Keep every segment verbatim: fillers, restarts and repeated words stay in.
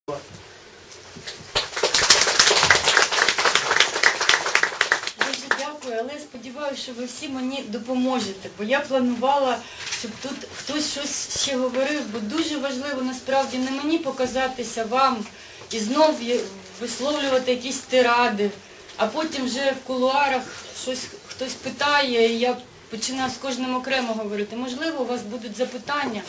Дуже дякую, але я сподіваюся, що ви всі мені допоможете, бо я планувала, щоб тут хтось щось ще говорив, бо дуже важливо насправді не мені показатися вам і знов висловлювати якісь тиради, а потім вже в кулуарах щось хтось питає, і я починаю з кожним окремо говорити. Можливо, у вас будуть запитання,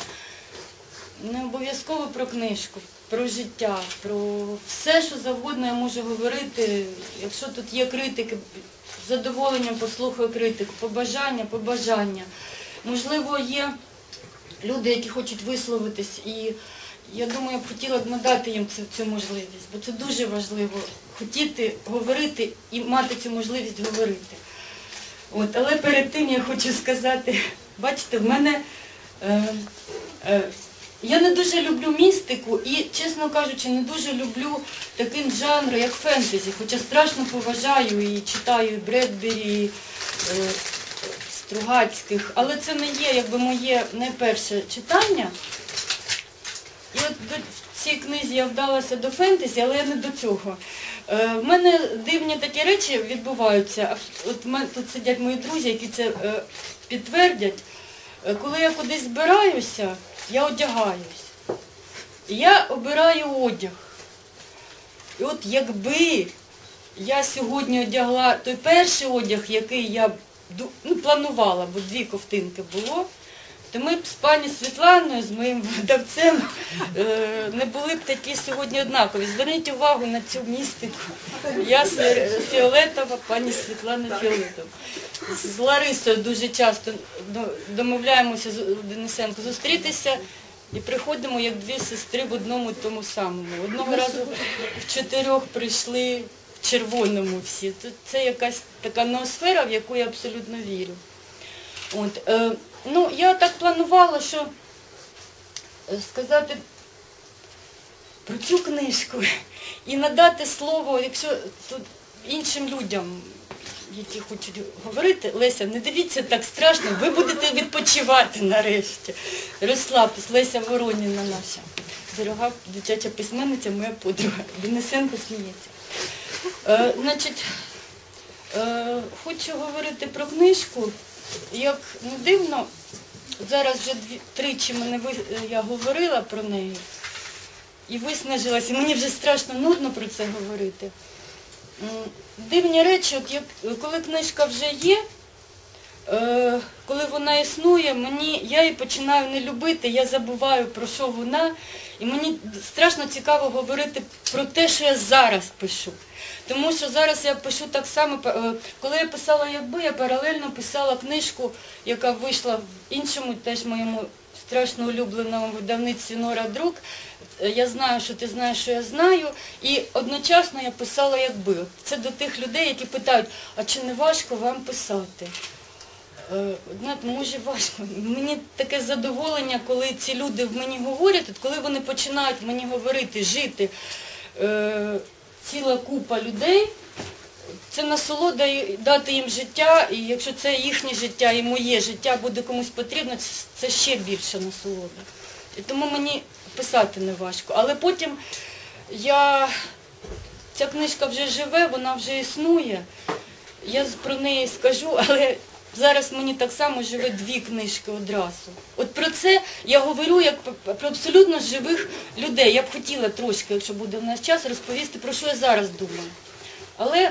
не обов'язково про книжку, про життя, про все, що завгодно я можу говорити. Якщо тут є критики, з задоволенням послухаю критику, побажання, побажання. Можливо, є люди, які хочуть висловитись, і я думаю, я б хотіла б надати їм цю, цю можливість, бо це дуже важливо – хотіти говорити і мати цю можливість говорити. От, але перед тим я хочу сказати, бачите, в мене, е, е, я не дуже люблю містику і, чесно кажучи, не дуже люблю такий жанр, як фентезі, хоча страшно поважаю і читаю і Бредбері, і е, Стругацьких, але це не є, якби, моє найперше читання. І от в цій книзі я вдалася до фентезі, але я не до цього. Е, в мене дивні такі речі відбуваються. От в мене тут сидять мої друзі, які це е, підтвердять. Е, коли я кудись збираюся, я одягаюсь. І я обираю одяг. І от якби я сьогодні одягла той перший одяг, який я ну, планувала, бо дві ковтинки було, то ми б з пані Світланою, з моїм видавцем, не були б такі сьогодні однакові. Зверніть увагу на цю містику. Я фіолетова, пані Світлана фіолетова. З Ларисою дуже часто домовляємося з Денисенко зустрітися і приходимо як дві сестри в одному тому самому. Одного разу в чотирьох прийшли в червоному всі. Це якась така ноосфера, в яку я абсолютно вірю. От, е, ну, я так планувала, що сказати про цю книжку і надати слово, якщо тут іншим людям, які хочуть говорити, Леся, не дивіться так страшно, ви будете відпочивати нарешті. Розслабтесь, Леся Вороніна наша, дорога дитяча письменниця, моя подруга, Денисенко сміється. Е, значить, е, хочу говорити про книжку. Як не дивно, зараз вже дві, тричі мене, я говорила про неї і виснажилася, і мені вже страшно нудно про це говорити. Дивні речі, от як, коли книжка вже є, е, коли вона існує, мені, я її починаю не любити, я забуваю, про що вона, і мені страшно цікаво говорити про те, що я зараз пишу. Тому що зараз я пишу так само, коли я писала «Якби», я паралельно писала книжку, яка вийшла в іншому, теж моєму страшно улюбленому видавництві «Нора Друк». Я знаю, що ти знаєш, що я знаю. І одночасно я писала «Якби». Це до тих людей, які питають, а чи не важко вам писати? Знаєте, може важко. Мені таке задоволення, коли ці люди в мені говорять, коли вони починають мені говорити, жити, ціла купа людей, це насолода дати їм життя, і якщо це їхнє життя і моє життя буде комусь потрібно, це ще більша насолода. І тому мені писати не важко. Але потім я, ця книжка вже живе, вона вже існує, я про неї скажу, але зараз мені так само живе дві книжки одразу. От про це я говорю як про абсолютно живих людей. Я б хотіла трошки, якщо буде в нас час, розповісти, про що я зараз думаю. Але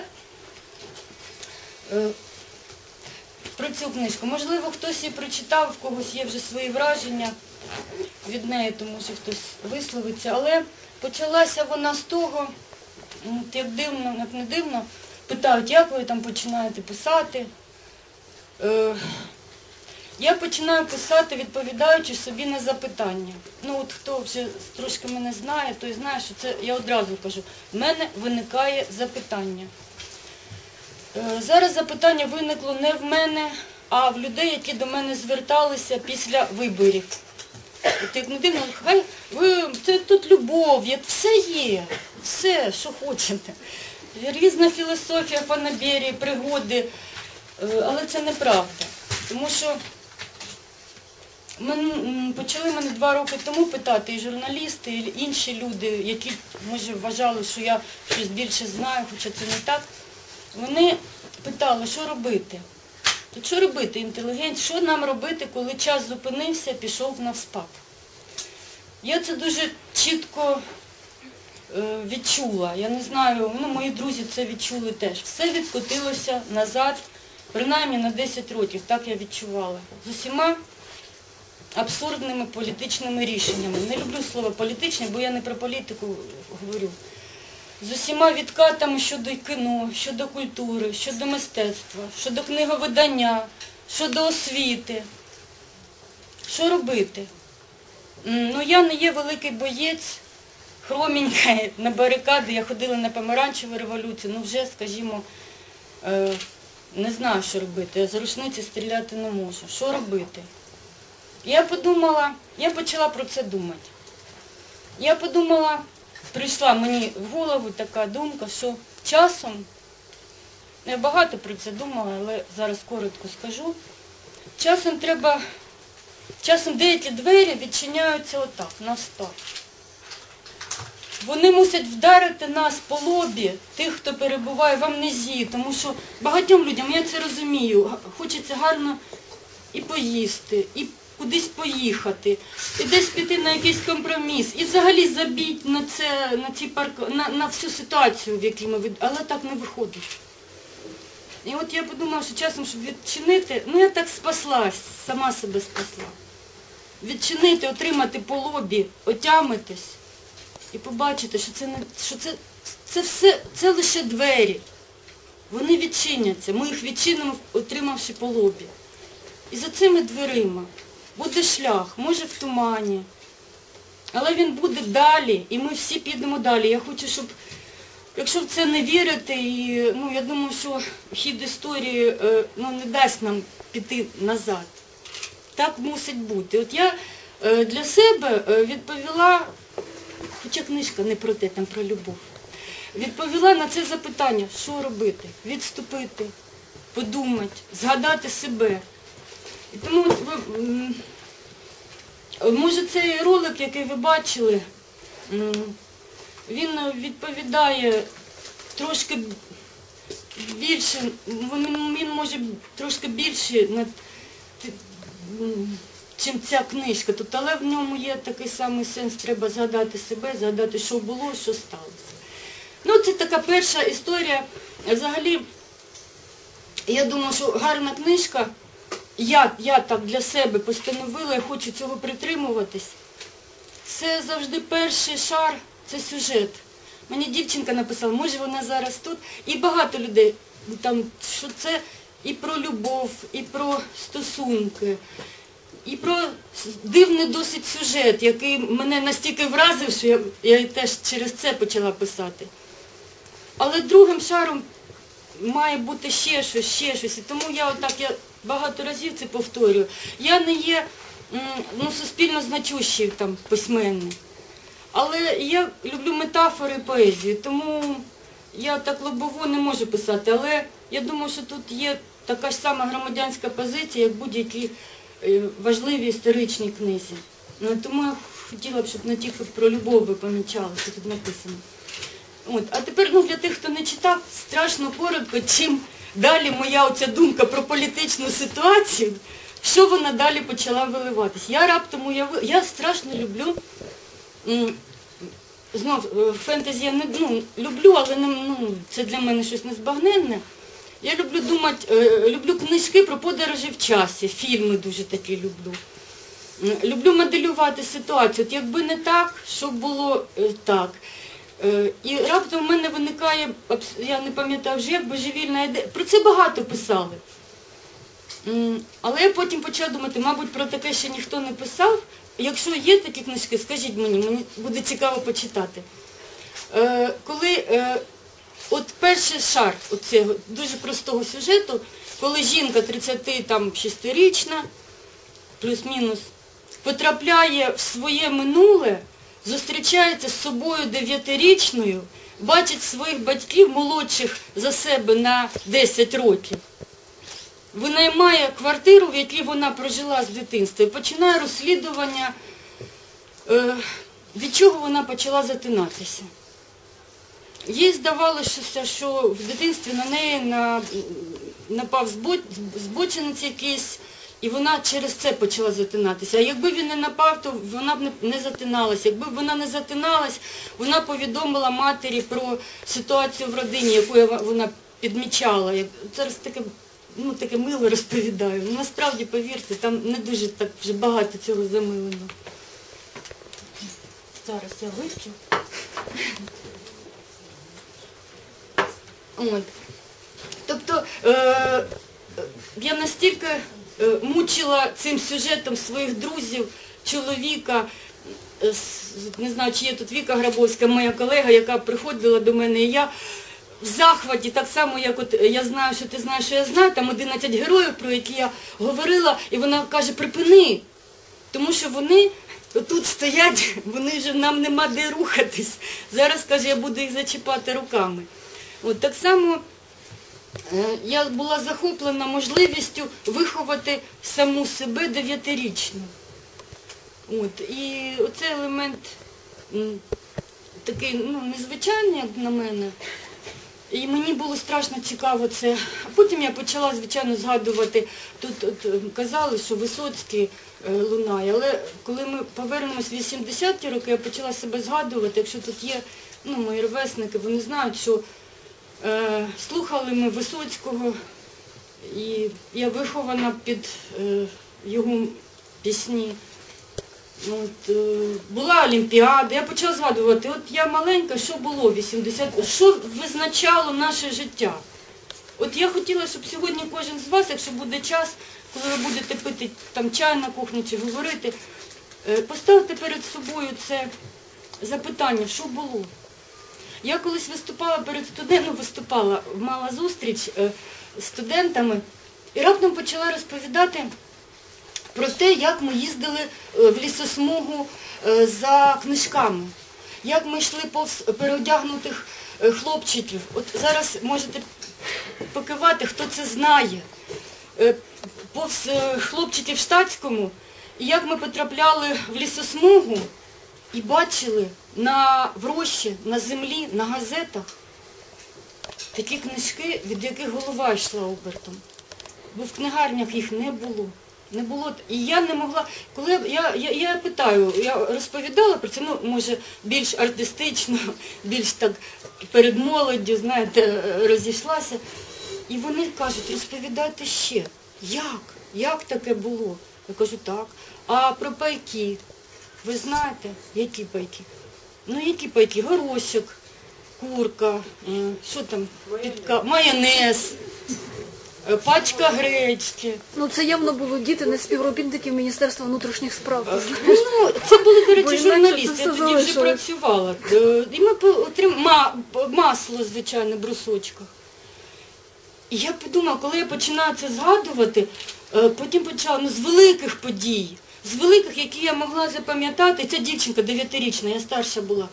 е, про цю книжку. Можливо, хтось її прочитав, в когось є вже свої враження від неї, то може хтось висловиться. Але почалася вона з того, от як дивно, як не дивно, питають, як ви там починаєте писати. Я починаю писати, відповідаючи собі на запитання. Ну от хто вже трошки мене знає, той знає, що це, я одразу кажу, в мене виникає запитання. Зараз запитання виникло не в мене, а в людей, які до мене зверталися після виборів. От як не дивно, хай ви, це тут любов, все є, все, що хочете. Різна філософія, фанаберії, пригоди. Але це неправда, тому що Мен, почали мене два роки тому питати і журналісти, і інші люди, які, може, вважали, що я щось більше знаю, хоча це не так. Вони питали, що робити. Тут що робити, інтелігент, що нам робити, коли час зупинився, пішов навспад. Я це дуже чітко е, відчула. Я не знаю, ну, мої друзі це відчули теж. Все відкотилося назад, принаймні на десять років, так я відчувала. З усіма абсурдними політичними рішеннями. Не люблю слово політичне, бо я не про політику говорю. З усіма відкатами щодо кіно, щодо культури, щодо мистецтва, щодо книговидання, щодо освіти. Що робити? Ну, я не є великий боєць, хроменька, на барикади, я ходила на помаранчеву революцію, ну вже, скажімо, не знаю, що робити, я з рушниці стріляти не можу. Що робити? Я подумала, я почала про це думати. Я подумала, прийшла мені в голову така думка, що часом, я багато про це думала, але зараз коротко скажу, часом треба, часом деякі двері відчиняються отак, навстав. Вони мусять вдарити нас по лобі, тих, хто перебуває в амнезії, тому що багатьом людям, я це розумію, хочеться гарно і поїсти, і кудись поїхати, і десь піти на якийсь компроміс, і взагалі забіть на це, на ці парк, на, на всю ситуацію, в якій ми від... але так не виходить. І от я подумала, що часом, щоб відчинити, ну я так спаслась, сама себе спасла. Відчинити, отримати по лобі, отямитись і побачити, що це не, що це, це все, це лише двері. Вони відчиняться, ми їх відчинимо, отримавши по лобі. І за цими дверима буде шлях, може в тумані, але він буде далі, і ми всі підемо далі. Я хочу, щоб, якщо в це не вірити, і, ну, я думаю, що хід історії ну, не дасть нам піти назад. Так мусить бути. От я для себе відповіла, хоча книжка не про те, там про любов, відповіла на це запитання, що робити, відступити, подумати, згадати себе. І тому, ви, може, цей ролик, який ви бачили, він відповідає трошки більше, він може трошки більше, чим ця книжка тут, але в ньому є такий самий сенс, треба згадати себе, згадати, що було, що сталося. Ну, це така перша історія. Взагалі, я думаю, що гарна книжка. Я, я так для себе постановила і хочу цього притримуватись. Це завжди перший шар, це сюжет. Мені дівчинка написала, може вона зараз тут. І багато людей, там, що це і про любов, і про стосунки, і про дивний досить сюжет, який мене настільки вразив, що я, я теж через це почала писати. Але другим шаром має бути ще щось, ще щось. І тому я отак, я багато разів це повторюю. Я не є ну, суспільно значущий там, письменник. Але я люблю метафори і поезію, тому я так лобово не можу писати. Але я думаю, що тут є така ж сама громадянська позиція, як будь-які важливі історичні книзі. Ну, тому я хотіла б, щоб не тільки про любов ви помічали, що тут написано. От. А тепер ну, для тих, хто не читав, страшно коротко, чим далі моя оця думка про політичну ситуацію, що вона далі почала виливатись. Я раптом уявила, я страшно люблю, знов, фентезі я не ну, люблю, але не, ну, це для мене щось незбагненне. Я люблю думати, люблю книжки про подорожі в часі, фільми дуже такі люблю. Люблю моделювати ситуацію, от якби не так, щоб було так. І раптом в мене виникає, я не пам'ятаю вже, як божевільна ідея. Про це багато писали. Але я потім почала думати, мабуть, про таке ще ніхто не писав. Якщо є такі книжки, скажіть мені, мені буде цікаво почитати. Коли от перший шар оцього дуже простого сюжету, коли жінка тридцятишестирічна, плюс-мінус, потрапляє в своє минуле, зустрічається з собою дев'ятирічною, бачить своїх батьків молодших за себе на десять років. винаймає квартиру, в якій вона прожила з дитинства, і починає розслідування, від чого вона почала затинатися. Їй здавалося, що в дитинстві на неї напав збочинець якийсь, і вона через це почала затинатися. А якби він не напав, то вона б не затиналася. Якби вона не затиналась, вона повідомила матері про ситуацію в родині, яку вона підмічала. Зараз таке, ну, таке мило розповідаю. Ну, насправді, повірте, там не дуже так вже багато цього замилено. Зараз я вивчу. От. Тобто, е, я настільки е, мучила цим сюжетом своїх друзів, чоловіка, е, не знаю, чи є тут Віка Грабовська, моя колега, яка приходила до мене, і я в захваті, так само, як от я знаю, що ти знаєш, що я знаю, там одинадцять героїв, про які я говорила, і вона каже, припини, тому що вони тут стоять, вони вже, нам нема де рухатись. Зараз, каже, я буду їх зачіпати руками. От так само я була захоплена можливістю виховати саму себе дев'ятирічну. От, і оцей елемент такий, ну, незвичайний, як на мене. І мені було страшно цікаво це. А потім я почала, звичайно, згадувати, тут от, казали, що Висоцький е, лунає, але коли ми повернемось в вісімдесяті роки, я почала себе згадувати, якщо тут є, ну, мої ровесники, вони знають, що е, слухали ми Висоцького, і я вихована під е, його пісні. От, е, була Олімпіада, я почала згадувати, от я маленька, що було в вісімдесятому, що визначало наше життя. От я хотіла, щоб сьогодні кожен з вас, якщо буде час, коли ви будете пити там чай на кухні чи говорити, е, поставити перед собою це запитання, що було. Я колись виступала перед студентами, ну, виступала, мала зустріч е, з студентами і раптом почала розповідати про те, як ми їздили в лісосмугу за книжками, як ми йшли повз переодягнутих хлопчиків. От зараз можете покивати, хто це знає. Повз хлопчиків в штатському, і як ми потрапляли в лісосмугу і бачили на врощі, на землі, на газетах такі книжки, від яких голова йшла обертом. Бо в книгарнях їх не було. Не було, і я не могла, коли я, я, я питаю, я розповідала про це, ну, може, більш артистично, більш так перед молоддю, знаєте, розійшлася. І вони кажуть, розповідайте ще, як, як таке було? Я кажу, так. А про пайки, ви знаєте, які пайки? Ну, які пайки? Горошок, курка, що там, підка, майонез. Пачка гречки. Ну це явно були діти не співробітників Міністерства внутрішніх справ. Ну, це були, до речі, журналісти, я тоді вже працювала. І ми отримали масло, звичайно, в брусочках. І я подумала, коли я починаю це згадувати, потім почала, ну, з великих подій, з великих, які я могла запам'ятати, ця дівчинка дев'ятирічна, я старша була.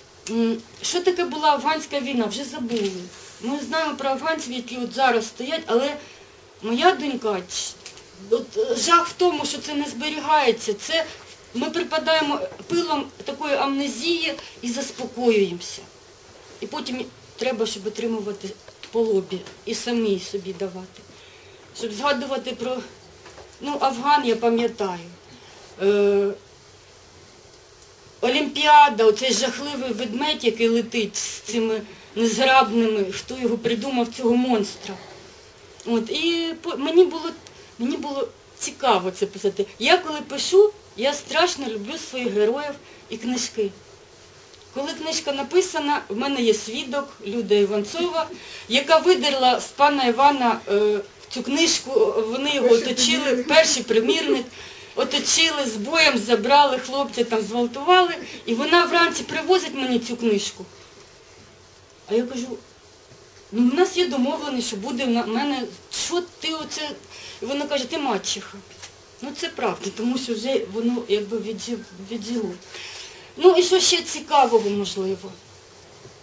Що таке була афганська війна, вже забули. Ми знаємо про афганців, які от зараз стоять, але моя донька, от жах в тому, що це не зберігається. Це ми припадаємо пилом такої амнезії і заспокоюємося. І потім треба, щоб отримувати по лобі і самі собі давати. Щоб згадувати про, ну, Афган, я пам'ятаю. Е, Олімпіада, оцей жахливий ведмедь, який летить з цими незграбними, хто його придумав, цього монстра. От, і мені було, мені було цікаво це писати. Я коли пишу, я страшно люблю своїх героїв і книжки. Коли книжка написана, в мене є свідок, Люда Іванцова, яка видерла з пана Івана е, цю книжку, вони його оточили, перший примірник, оточили, з боєм забрали, хлопці там зґвалтували, і вона вранці привозить мені цю книжку. А я кажу, ну в нас є домовленість, що буде в мене, що ти оце, і вона каже, ти мачеха. Ну це правда, тому що вже воно якби віджило. Ну і що ще цікавого можливо?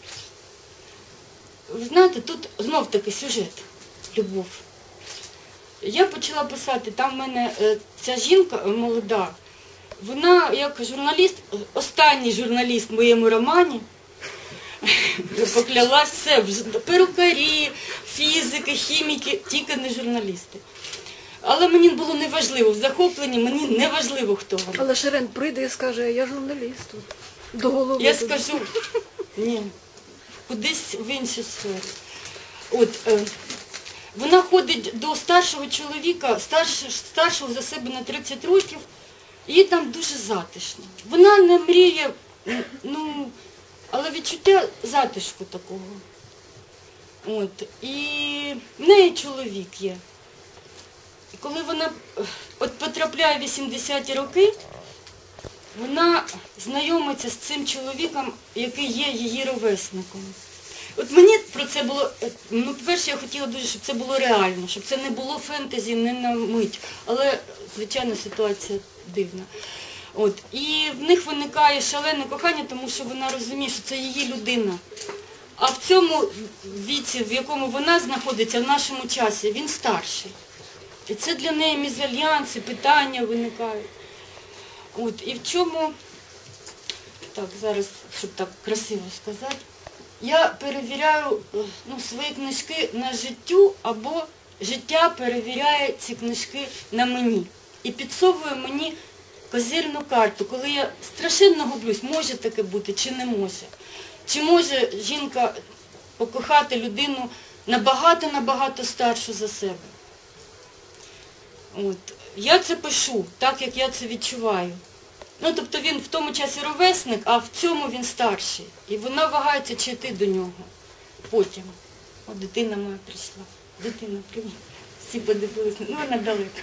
Ви знаєте, тут знов таки сюжет, любов. я почала писати, там в мене е, ця жінка е, молода, вона як журналіст, останній журналіст в моєму романі, поклялась все, перукарі, фізики, хіміки, тільки не журналісти. Але мені було неважливо, в захопленні мені неважливо, хто вона. Але Шерен прийде і скаже, я журналіст тут. До голови. Я туди. скажу, ні, кудись в іншу сферу. От, е, вона ходить до старшого чоловіка, старш, старшого за себе на тридцять років, і їй там дуже затишно. Вона не мріє, ну, але відчуття затишку такого. От, і в неї чоловік є. І коли вона от потрапляє в вісімдесяті роки, вона знайомиться з цим чоловіком, який є її ровесником. От мені про це було, ну, по-перше, я хотіла дуже, щоб це було реально, щоб це не було фентезі, не на мить. Але, звичайно, ситуація дивна. От. І в них виникає шалене кохання, тому що вона розуміє, що це її людина. А в цьому віці, в якому вона знаходиться, в нашому часі, він старший. І це для неї мезальянси, питання виникають. От. І в чому, так, зараз, щоб так красиво сказати, я перевіряю ну, свої книжки на життю, або життя перевіряє ці книжки на мені. І підсовує мені козирну карту, коли я страшенно гублюсь, може таке бути чи не може. Чи може жінка покохати людину набагато-набагато старшу за себе. От. Я це пишу, так як я це відчуваю. Ну, тобто він в тому часі ровесник, а в цьому він старший. І вона вагається, чи йти до нього. Потім. О, дитина моя прийшла. Дитина, привіт. Всі подивилися. Ну, вона далека.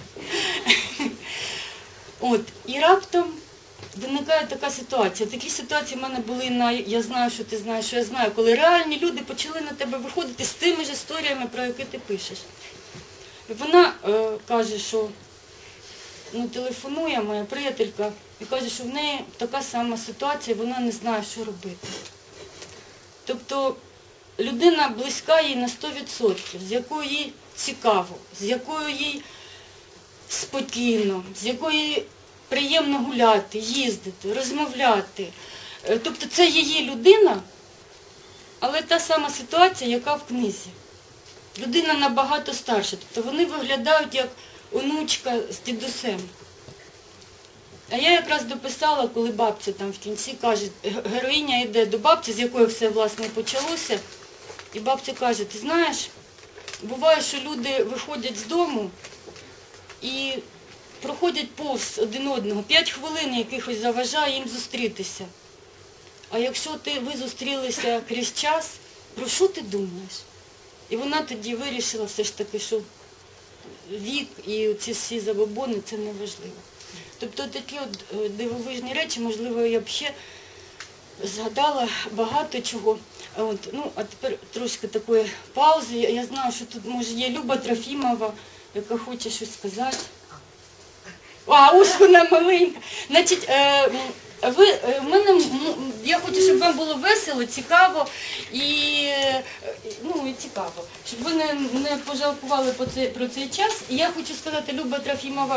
От. І раптом виникає така ситуація. Такі ситуації в мене були на «Я знаю, що ти знаєш, що я знаю», коли реальні люди почали на тебе виходити з тими ж історіями, про які ти пишеш. І вона е, каже, що ну, телефонує моя приятелька і каже, що в неї така сама ситуація, вона не знає, що робити. Тобто людина близька їй на сто відсотків, з якою їй цікаво, з якою їй спокійно, з якою їй приємно гуляти, їздити, розмовляти. Тобто це її людина, але та сама ситуація, яка в книзі. Людина набагато старша, тобто вони виглядають як онучка з дідусем. А я якраз дописала, коли бабця там в кінці каже, героїня йде до бабці, з якої все, власне, почалося, і бабця каже, ти знаєш, буває, що люди виходять з дому і проходять повз один одного, п'ять хвилин якихось заважає їм зустрітися. А якщо ти, ви зустрілися крізь час, про що ти думаєш? І вона тоді вирішила все ж таки, що вік і ці всі забобони – це не важливо. Тобто такі от дивовижні речі, можливо, я б ще згадала багато чого. От, ну, а тепер трошки такої паузи. Я, я знаю, що тут, може, є Люба Трофімова, яка хоче щось сказати. А, ось вона маленька. Значить, е, ви, е, в мене, я хочу, щоб вам було весело, цікаво і, ну, і цікаво, щоб ви не, не пожалкували про цей, про цей час. І я хочу сказати, Люба Трофімова,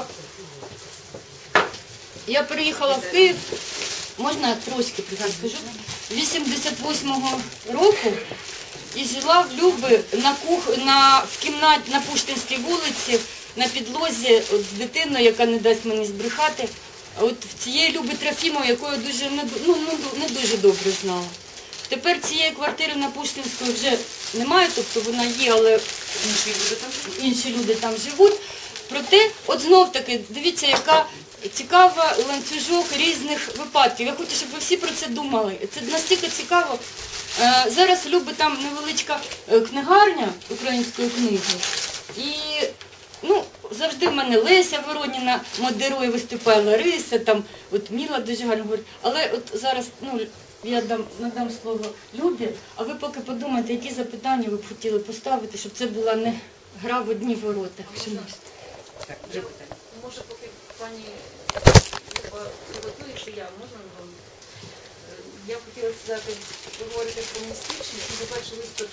я переїхала в Київ, можна я трошки про це скажу, вісімдесят восьмого року і жила в Люби на, кух, на, в кімнаті на Пушкінській вулиці, на підлозі от, з дитиною, яка не дасть мені збрехати, от в цієї Люби Трофімової, яку я дуже, не, ну, не дуже добре знала. Тепер цієї квартири на Пушкінської вже немає, тобто вона є, але інші люди там, інші люди там живуть. Проте, от знов таки, дивіться, яка цікава ланцюжок різних випадків. Я хочу, щоб ви всі про це думали. Це настільки цікаво. Зараз в Люби там невеличка книгарня української книги. І ну, завжди в мене Леся Вороніна модерує, виступає Лариса, там, от Міла дуже гарно говорить. Але от зараз ну, я дам, надам слово Любі, а ви поки подумайте, які запитання ви б хотіли поставити, щоб це була не гра в одні ворота. Так, вже питання. Може, поки пані Люба приготується, я, можна вам? Я б хотіла сказати, ви говорите про містичність, і, по-перше, лист Патріончик,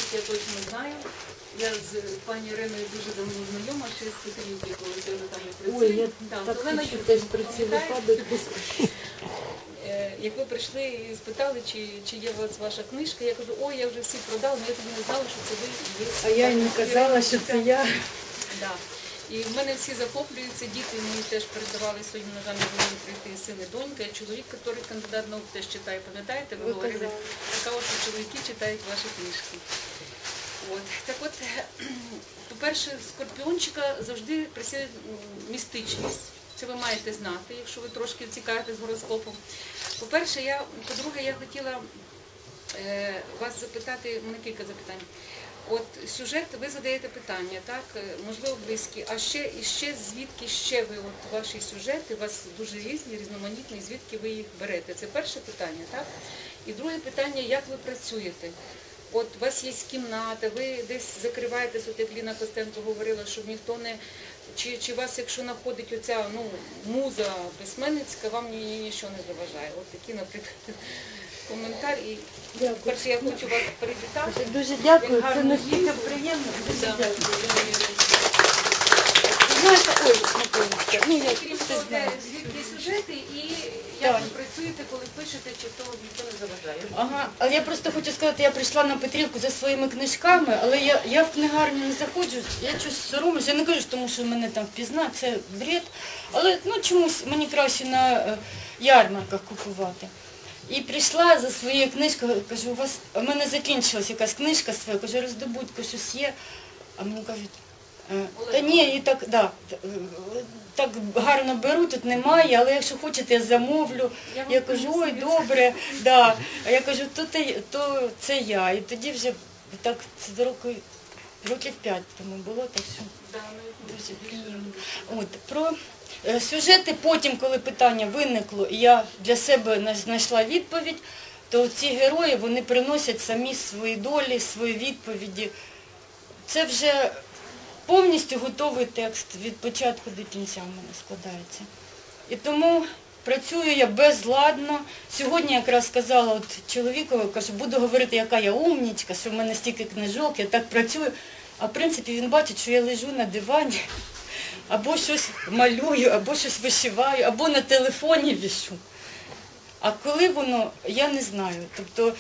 я точно знаю. Я з пані Іриною дуже давно знайома, ще з Петрівки, коли ти вже там не працює. Ой, я Там, так Олена хочу Юріївна, теж про ці пам'ятаєте? випадки. Е, Як ви прийшли і спитали, чи, чи є у вас ваша книжка, я кажу, ой, я вже всі продала, але я тоді не знала, що це ви є. А я й не казала, що це я. Да. І в мене всі захоплюються, діти мені теж передавали сьогодні, на жаль, не змогли прийти син і донька, і чоловік, який кандидат наук теж читає, пам'ятаєте, ви Ви говорили, казали. цікаво, що чоловіки читають ваші книжки. От. Так от, по-перше, скорпіончика завжди присідає містичність. Це ви маєте знати, якщо ви трошки цікавитесь гороскопом. По-перше, я, по-друге, я хотіла е, вас запитати, у мене кілька запитань. От сюжет, ви задаєте питання, так, е, можливо, близькі, а ще, і ще звідки ще ви, от ваші сюжети, у вас дуже різні, різноманітні, звідки ви їх берете? Це перше питання, так? І друге питання, як ви працюєте? От у вас є кімната, ви десь закриваєтесь, от як Ліна Костенко говорила, щоб ніхто не... Чи, чи вас, якщо знаходить оця ну, муза письменницька, вам ні, ні, нічого не заважає? От такі, наприклад, коментар. І Дякую. перше, я хочу вас привітати. Дуже дякую, Як це гарно настільки їздили. приємно. Дуже Да. дякую. Знаєте, ой, Миколочка, ну я Крім це того, знаю. де звідки сюжети і як Так. ви працюєте, коли пишете, чи того ніхто не заважає. Ага, але я просто хочу сказати, я прийшла на Петрівку за своїми книжками, але я, я в книгарню не заходжу, я щось соромлюсь, я не кажу, тому що мене там впізнають, це бред, але ну, чомусь мені краще на е, ярмарках купувати. І прийшла за своєю книжкою, кажу, у вас, у мене закінчилась якась книжка своя, кажу, роздобудьте, щось є, а мені кажуть, е, та ні, і так, да, т- е, так гарно беру, тут немає, але якщо хочете, я замовлю. Я вам Я кажу, ой, принесу. добре, да. А я кажу, то, те- то це я. І тоді вже так це роки, років п'ять тому було, так що Да, ну, дуже приємно. От, про е, сюжети потім, коли питання виникло, і я для себе на- знайшла відповідь, то ці герої, вони приносять самі свої долі, свої відповіді. Це вже повністю готовий текст від початку до кінця в мене складається. І тому працюю я безладно. Сьогодні якраз сказала от чоловікові, кажу, буду говорити, яка я умнічка, що в мене стільки книжок, я так працюю. А в принципі він бачить, що я лежу на дивані, або щось малюю, або щось вишиваю, або на телефоні вішу. А коли воно, я не знаю. Тобто,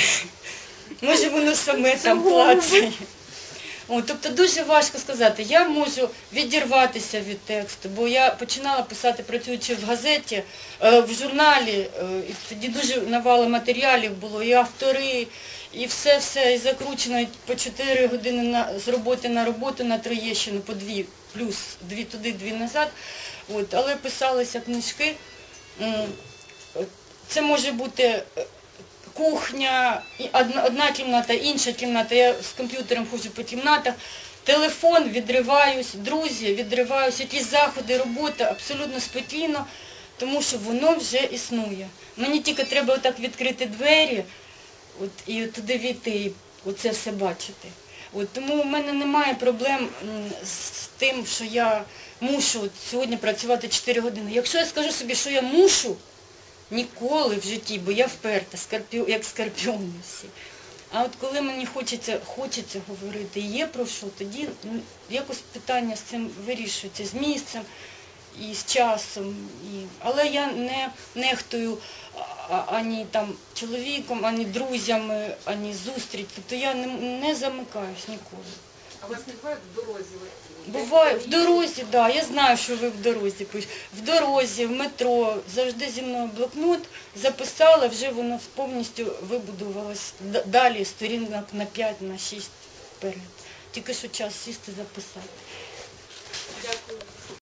може воно саме там клацає. О, тобто дуже важко сказати. Я можу відірватися від тексту, бо я починала писати, працюючи в газеті, е, в журналі, е, і тоді дуже навало матеріалів було, і автори, і все-все, і закручено і по чотири години на, з роботи на роботу на Троєщину, по дві, плюс дві туди, дві назад. От, але писалися книжки. М, Це може бути е, кухня, і одна, одна кімната, інша кімната, я з комп'ютером ходжу по кімнатах, телефон, відриваюсь, друзі, відриваюсь, якісь заходи, робота, абсолютно спокійно, тому що воно вже існує. Мені тільки треба отак відкрити двері от, і туди війти, і оце все бачити. От, тому в мене немає проблем м, з тим, що я мушу от, сьогодні працювати чотири години. Якщо я скажу собі, що я мушу, ніколи в житті, бо я вперта, скорпіон, як скорпіони всі. А от коли мені хочеться, хочеться говорити, і є про що, тоді ну, якось питання з цим вирішується, з місцем і з часом. І... Але я не нехтую а- ані там чоловіком, ані друзями, ані зустріч. Тобто я не, не замикаюсь ніколи. А у вас не буває в дорозі? от, Буває, десь в дорозі, так, да, я знаю, що ви в дорозі пишете. В дорозі, в метро, завжди зі мною блокнот, записала, вже воно повністю вибудувалось д- далі, сторінок на п'ять, на шість вперед. Тільки що час сісти записати. Дякую.